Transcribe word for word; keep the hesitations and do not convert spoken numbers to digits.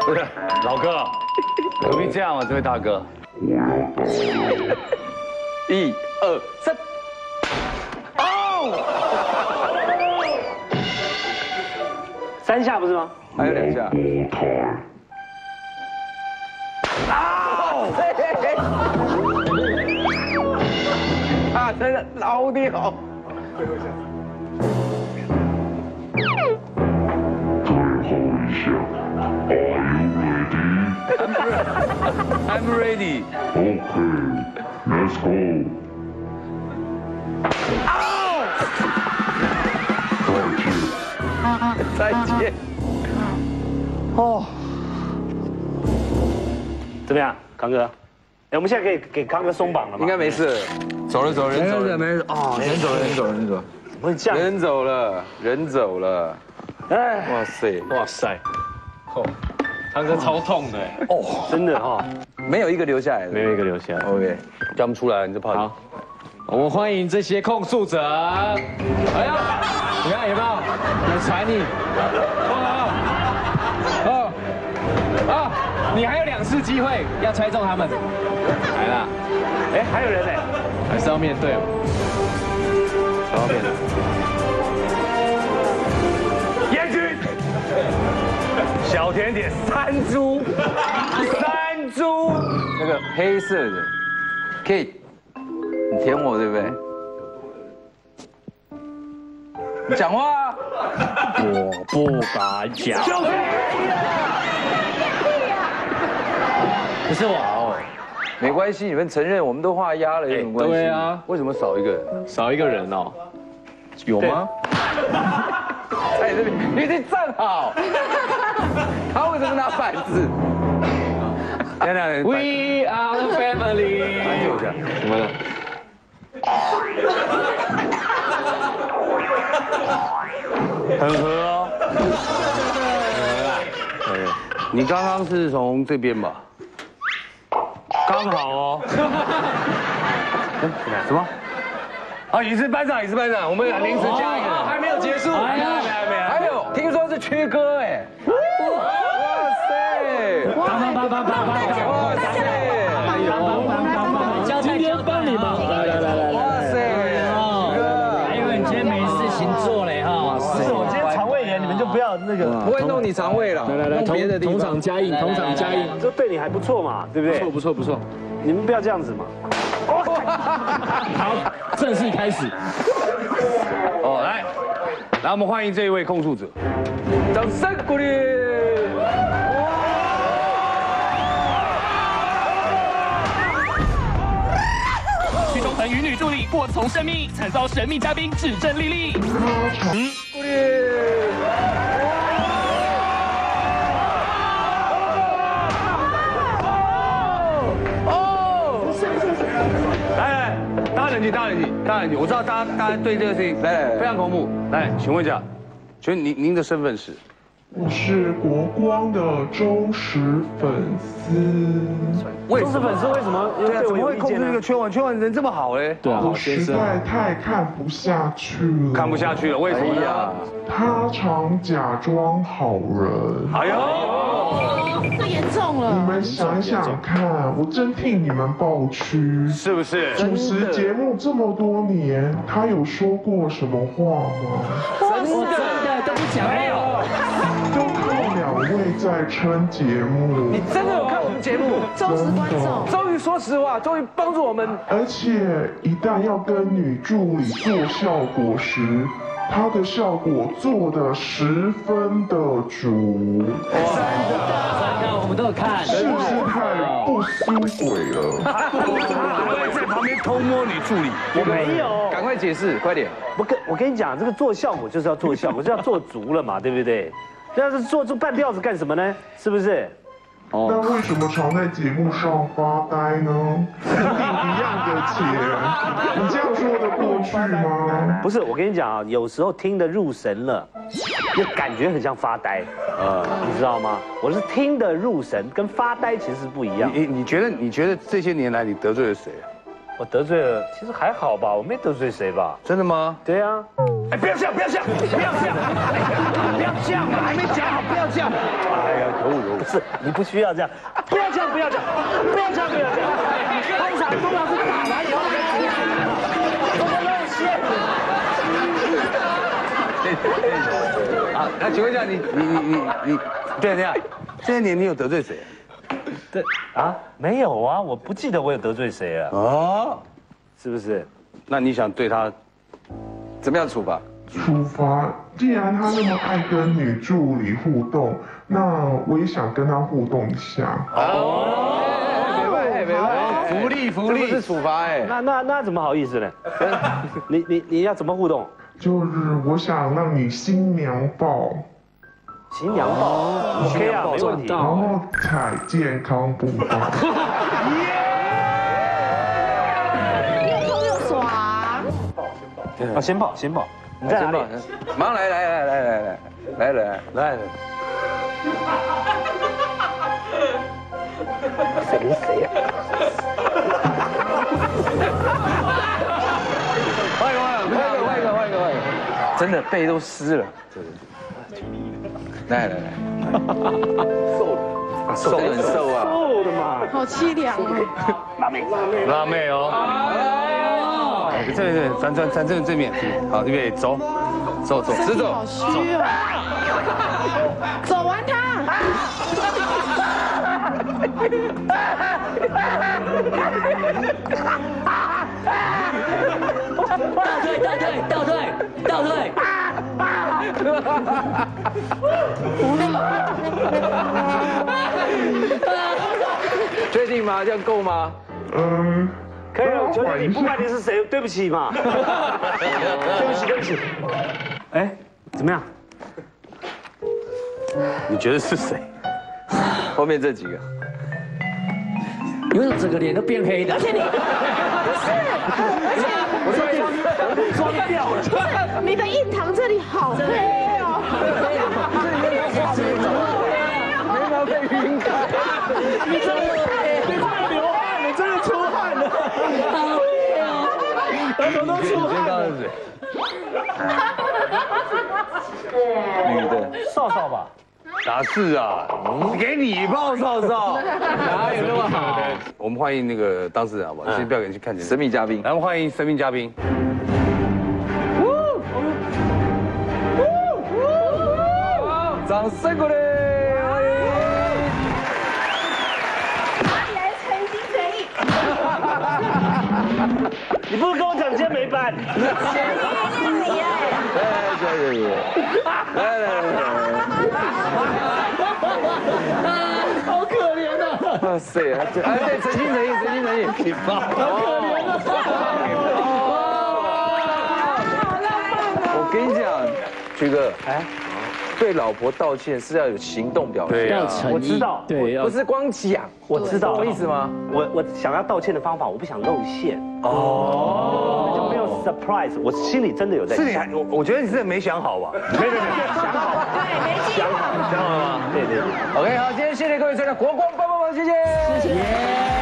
老哥，何必这样啊，这位大哥？ 一二三， 哦， 三下不是吗？ 还有两下。哦，啊，真的老掉。最后一下。 I'm ready. Okay, let's go. 再见。 哦，怎么样，康哥？哎，我们现在可以给康哥松绑了吗？ 应该没事。走了走了，人走了， 没事啊，人走了，人走了，人走了。 怎么会这样？ 人走了，人走了。 哎， 哇塞， 哇塞，哦，康哥超痛的哦，真的哈， 没有一个留下来的。 没有一个留下来。 OK， 叫他们出来，你就跑。 好，我们欢迎这些控诉者。哎呀，你看有没有？有传你。哦哦哦，你还有两次机会要猜中他们。来啦， 哎，还有人呢， 还是要面对。 然后变了。燕君，小甜点三株，三株。 那个黑色的 ，Kate， 你舔我对不对？你讲话啊。 我不敢讲。 就是不是我哦， 没关系，你们承认我们都画押了，有什么关系？ 对啊， 为什么少一个人？ 少一个人哦，有吗？ 在这边，你得站好。他为什么拿板子？ 等等 We are the family。 搬救一下， 怎么了？ 很合哦。对，你刚刚是从这边吧？刚好哦。什么？啊，也是班长，也是班长，我们临时加一个人， 还没有结束。 还没，还没， 还有，听说是缺歌哎。哇塞！ 帮帮帮帮帮帮！ 哇塞！ 今天帮你忙，来来来来。 哇塞！ 还以为你今天没事情做嘞哈。 不是我今天肠胃炎，你们就不要那个， 不会弄你肠胃了。 来来来， 弄别的地同方。 场加印，同场加印。 这对你还不错嘛，对不对？ 不错不错不错。 你们不要这样子嘛。 好，正式开始。 哦，来，来，我们欢迎这一位控诉者， 掌声鼓励。 剧中曾与女助理过从甚密，惨遭神秘嘉宾指证莉莉。 鼓励。 来来，大家冷静，大家冷静，大家冷静。我知道大家大家对这个事情来非常恐怖。来，请问一下，请问您您的身份是？ 我是国光的忠实粉丝， 忠实粉丝为什么对啊， 对怎么会控制我有意见呢这个圈网？圈网人这么好嘞？ 对啊， 我好先生。 实在太看不下去了。 看不下去了，为什么呢？ 他常假装好人。 哎呦， 这严重你了。 们想想看，我真替你们抱屈。 是不是？ 主持节目这么多年，他有说过什么话吗？ 真的都不讲了。 都靠两位在撑节目。 你真的有看我们节目？ 忠实观众， 终于说实话，终于帮助我们。 而且一旦要跟女助理做效果时，她的效果做得十分的足， 那我们都有看。 是不是太不输鬼了？ 还会在旁边偷摸女助理。 我没有。 赶快解释，快点。 我跟我跟你讲，这个做效果就是要做效果，就要做足了嘛，对不对？要是做做半吊子干什么呢？是不是？ 那为什么常在节目上发呆呢？领一样的钱，你这样说得过去吗？ 不是，我跟你讲啊，有时候听得入神了，就感觉很像发呆，呃，你知道吗？我是听得入神，跟发呆其实是不一样。 你你觉得你觉得这些年来你得罪了谁？ 我得罪了，其实还好吧，我没得罪谁吧？ 真的吗？ 对啊。 哎，不要这样，不要这样，不要这样，不要这样嘛，还没讲好，不要这样。哎呀，可恶可恶！ 不是，你不需要这样，不要这样，不要这样，不要这样，不要这样。通常通常是打完以后才止血，这个露馅。 啊，那请问一下，你你你你你，对这样，这些年你有得罪谁？ 对啊，没有啊，我不记得我有得罪谁了。 哦， 是不是？ 那你想对他怎么样处罚？ 处罚，既然他那么爱跟女助理互动，那我也想跟他互动一下。 哦，没办法，没办法， 福利福利这不是处罚哎。 那那那怎么好意思呢？你你你要怎么互动？ 就是我想让你新娘抱， 新娘抱 ，OK 啊，没问题。 然后踩健康步道。 又痛又爽。 啊，先抱先抱，你在哪里？ 马上来来来来来来来来来。 谁谁呀？ 换一个换一个换一个换一个换一个，真的背都湿了。来来来，瘦的很瘦啊， 瘦的嘛。 好凄凉哦。 辣妹哦。这边这边，咱咱咱这边这面，好这边走，走走直走。 好虚哦。走完它。 倒退，倒退，倒退，倒退。 确定吗？这样够吗？ 嗯， 可以了，求求你，不管你是谁，对不起嘛。对不起，对不起。哎，怎么样？ 你觉得是谁？ 后面这几个。 你为什么整个脸都变黑的？ 而且你不是，而且我装掉了。 你的印堂这里好黑哦。 眉毛被晕开。 你真的，你真的流汗了，真的出汗了。好黑哦，耳朵都出汗了。 女的， 少少吧。 哪是啊？给你抱少少， 哪有那么好？ 我们欢迎那个当事人好不好？先不要给人去看见神秘嘉宾， 来，我们欢迎神秘嘉宾。 掌声鼓励！ 来诚心诚意。 你不是跟我讲今天没班？ 哎，对对对，来来来。 好可怜呐！ 哇塞，哎对，诚心诚意，诚心诚意，你爆，好可怜啊！我跟你讲，曲哥，哎，对老婆道歉是要有行动表现， 要诚意， 我知道对，要不是光讲， 我知道， 懂我意思吗？ 我我想要道歉的方法，我不想露馅。哦，就没有 surprise，我心里真的有在想。 是你还我我觉得你是没想好吧？ 没没没，想好， 对，没想好，想好了吗？对对对。 OK， 好，今天谢谢各位参加国光帮帮忙，谢谢，谢谢。